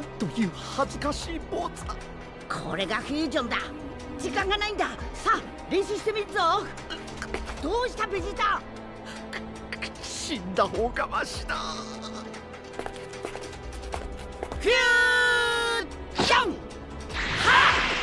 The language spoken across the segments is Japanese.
なんという恥ずかしい坊主だ。 これがフュージョンだ。時間がないんだ。さあ練習してみるぞ。どうしたベジータ。 死んだ方がマシだ。 フュージョン。はっ、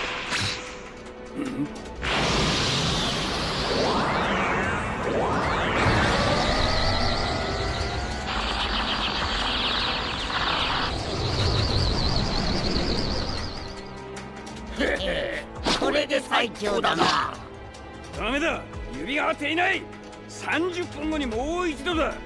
これで最強だな。 ダメだ、指が合っていない。30分後にもう一度だ。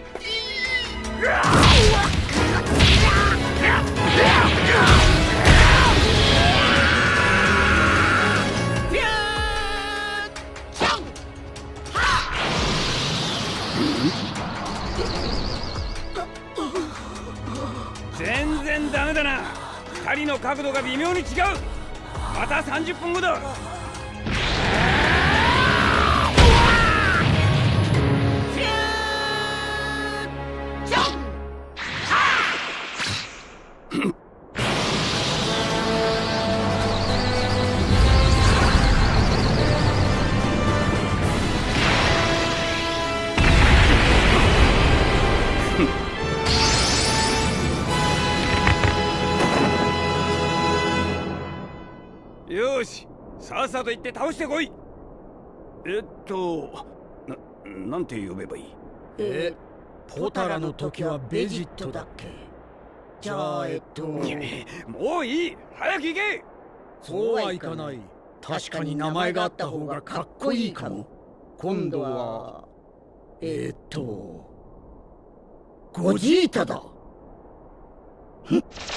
全然ダメだな。2人の角度が微妙に違う。また30分後だ。よし、さっさと行って倒してこい。なんて呼べばいい？ ポタラの時はベジットだっけ？じゃあもういい、早く行け。 そうはいかない。確かに名前があった方がかっこいいかも。今度はゴジータだ。